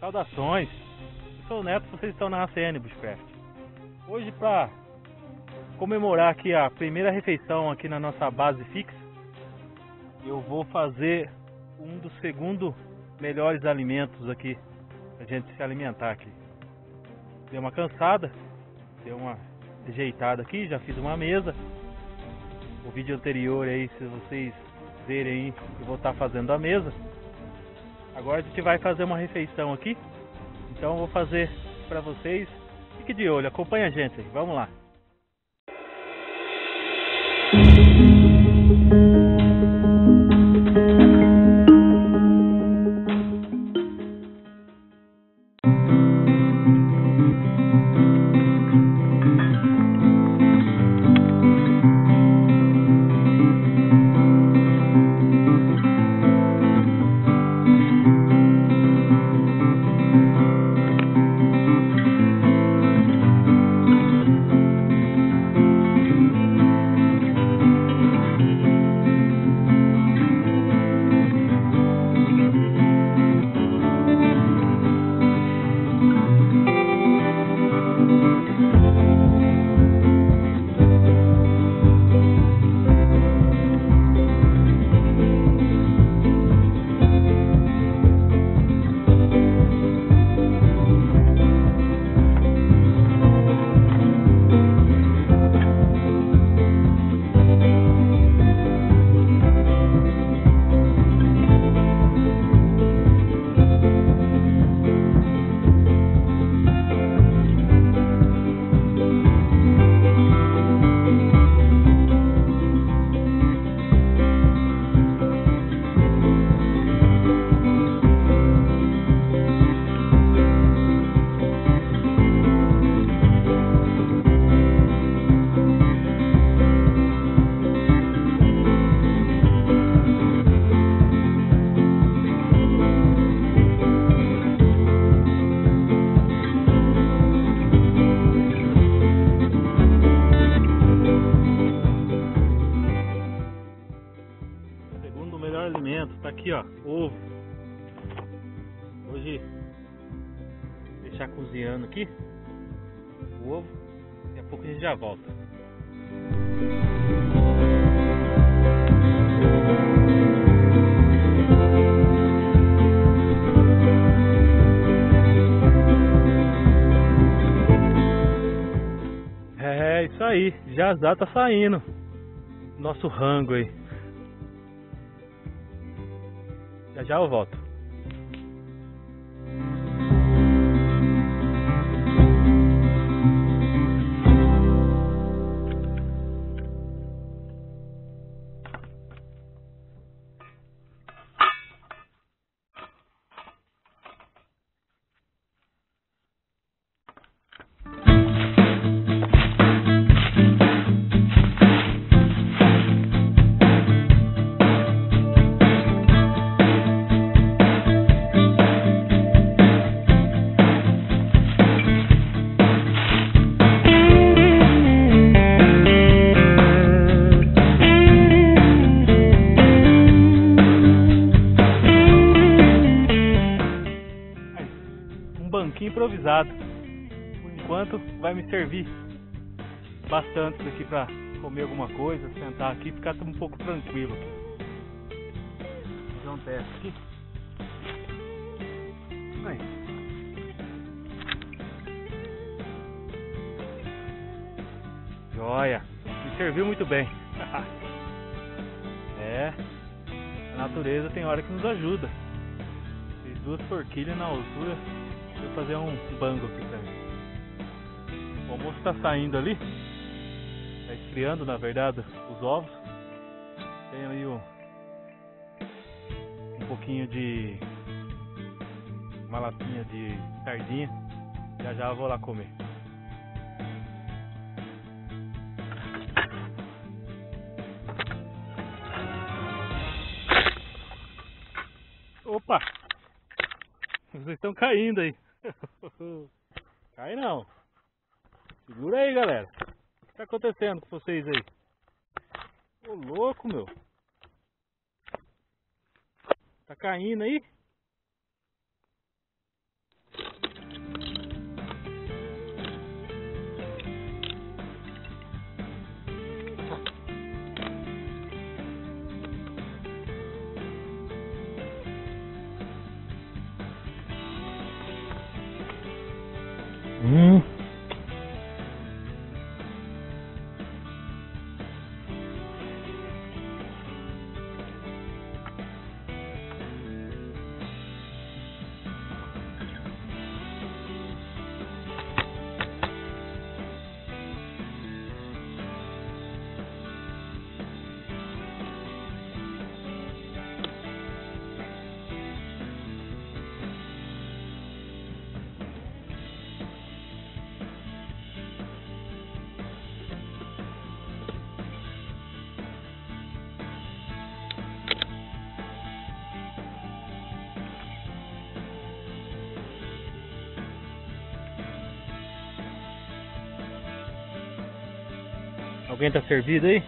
Saudações! Eu sou o Neto, vocês estão na ACN Bushcraft. Hoje, para comemorar aqui a primeira refeição aqui na nossa base fixa, eu vou fazer um dos segundos melhores alimentos aqui pra gente se alimentar aqui. Dei uma cansada, dei uma ajeitada aqui, já fiz uma mesa. O vídeo anterior aí, se vocês verem aí, eu vou estar fazendo a mesa. Agora a gente vai fazer uma refeição aqui, então eu vou fazer para vocês. Fique de olho, acompanha a gente aí, vamos lá. Alimento, tá aqui ó, ovo. Hoje deixar cozinhando aqui o ovo, daqui a pouco a gente já volta. É isso aí, já tá saindo nosso rango aí. Já eu volto. Banquinho improvisado. Por enquanto vai me servir bastante isso aqui para comer alguma coisa, sentar aqui e ficar um pouco tranquilo. Vou fazer um teste aqui. Aí. Joia! Me serviu muito bem. É, a natureza tem hora que nos ajuda. Fiz 2 forquilhas na altura. Vou fazer um bango aqui pra mim. O almoço tá saindo ali. Tá esfriando, na verdade, os ovos. Tem ali um pouquinho de uma latinha de sardinha. Já eu vou lá comer. Opa! Vocês estão caindo aí. Cai não. Segura aí, galera. O que tá acontecendo com vocês aí? Ô louco, meu. Tá caindo aí? Hum. Alguém tá servido aí?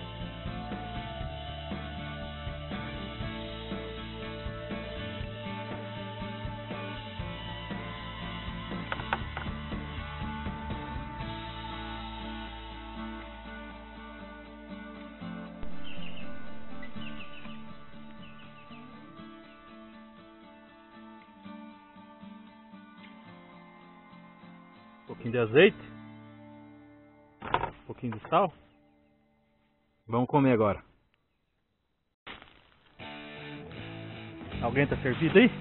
Um pouquinho de azeite, um pouquinho de sal. Vamos comer agora. Alguém tá servido aí?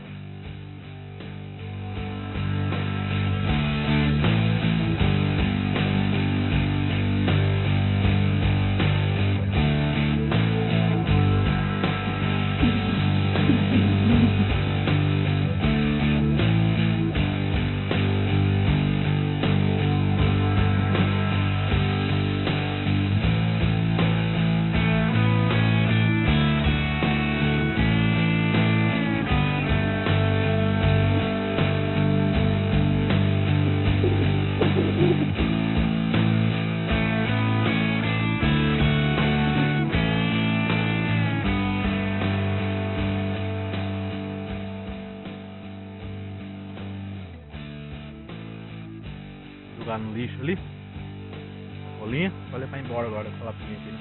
Jogar no lixo ali. Bolinha. Pode levar embora agora com a pimenta aí.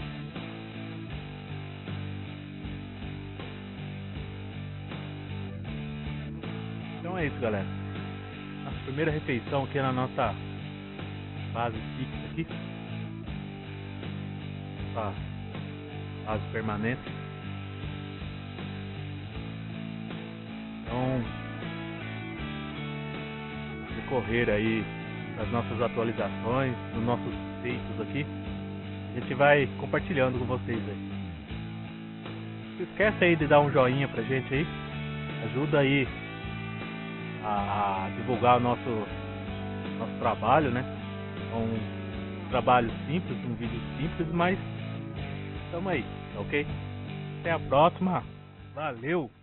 Então é isso, galera. Nossa primeira refeição aqui na nossa base fixa aqui. Nossa base permanente. Então, decorrer aí das nossas atualizações, dos nossos feitos aqui, a gente vai compartilhando com vocês aí. Não se esquece aí de dar um joinha pra gente aí, ajuda aí a divulgar o nosso trabalho, né? É um trabalho simples, um vídeo simples, mas estamos aí, ok? Até a próxima, valeu!